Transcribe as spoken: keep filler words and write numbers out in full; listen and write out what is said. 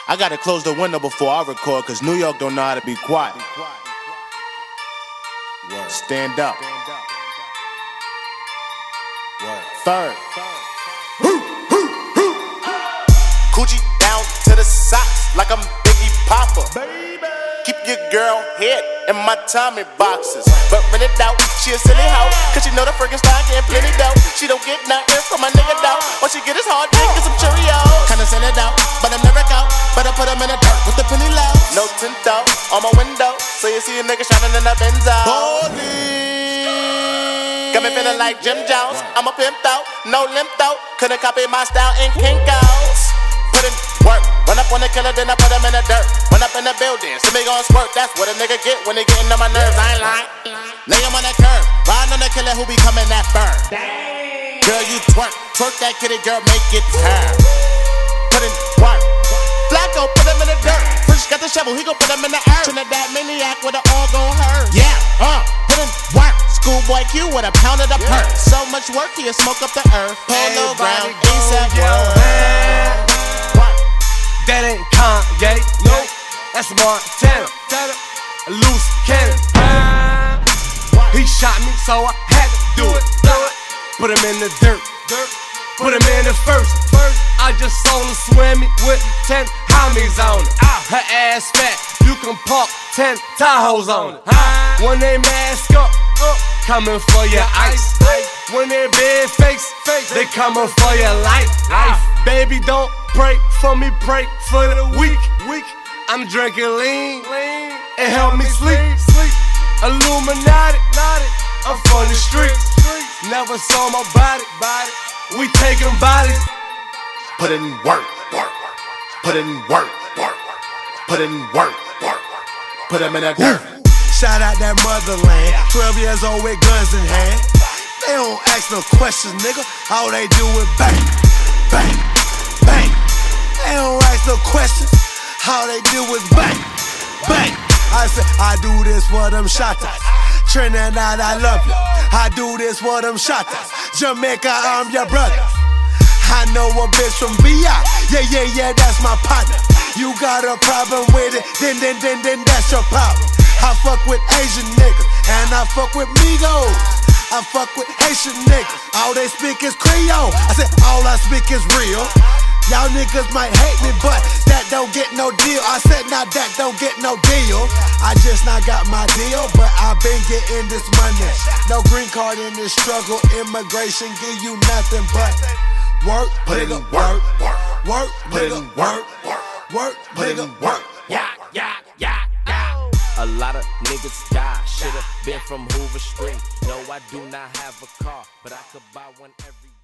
I gotta close the window before I record, cause New York don't know how to be quiet. Word. Stand up. Word. Third. Coochie down to the socks like I'm Biggie Popper. Baby. Keep your girl head in my Tommy boxes. But rent it out, she a silly hoe, cause she know the freaking style getting plenty dough. She don't get nothing from my nigga though. All she get is hard dick and some Cheerios. Kinda send it out, but I'm never out. Better put them in the dirt with the penny low. No tint out on my window, so you see a nigga shining in the Benzo. Holy. Got me feeling like Jim Jones. I'm a pimp out, no limp out. Couldn't copy my style in Kinko's. Put in work, run up on the killer, then I put him in the dirt. Run up in the building, so me gon' squirt. That's what a nigga get when he getting on my nerves. I ain't lying. Lay him on the curb, riding on the killer who be coming that firm. Girl, you twerk, twerk that kitty, girl, make it turn. Put in work. Flacco, put him in the dirt. Fresh got the shovel, he gon' put him in the earth. Trinidad maniac with an all gon' hurt. Yeah, uh, put in work. Schoolboy Q with a pound of the yeah. perk. So much work, he'll smoke up the earth. Polo ground, ASAP world. That ain't Kanye, no, that's Montana. A loose cannon. He shot me, so I had to do it. Put him in the dirt, put him in the first. I just saw him swimming with ten homies on it. Her ass fat, you can park ten Tahoes on it. When they mask up, coming for your ice. When they big face, they coming for your life. Baby, don't pray for me, pray for the weak. I'm drinking lean, it help me sleep. Illuminati, I'm from the streets. Never saw my body, we taking bodies. Put in work, work, put in work, work, put in work, work, put him in that dirt. Shout out that motherland, twelve years old with guns in hand. They don't ask no questions, nigga, all they do is bang, bang, bang. They don't ask no questions, all they do is bang, bang. I say, I do this for them shotters. Trinidad, I love you. I do this for them shotters. Jamaica, I'm your brother. I know a bitch from V I. Yeah, yeah, yeah, that's my partner. You got a problem with it, then, then, then, then that's your problem. I fuck with Asian niggas, and I fuck with Migos. I fuck with Haitian niggas, all they speak is Creole. I said, all I speak is real. Y'all niggas might hate me, but that don't get no deal. I said, now that don't get no deal. I just not got my deal, but I been getting this money. No green card in this struggle, immigration give you nothing but work, put in nigga, work, work, work, put in work, work, work, put in work. Yeah, yeah, yeah, yeah. A lot of niggas die. Should've been from Hoover Street. No, I do not have a car, but I could buy one every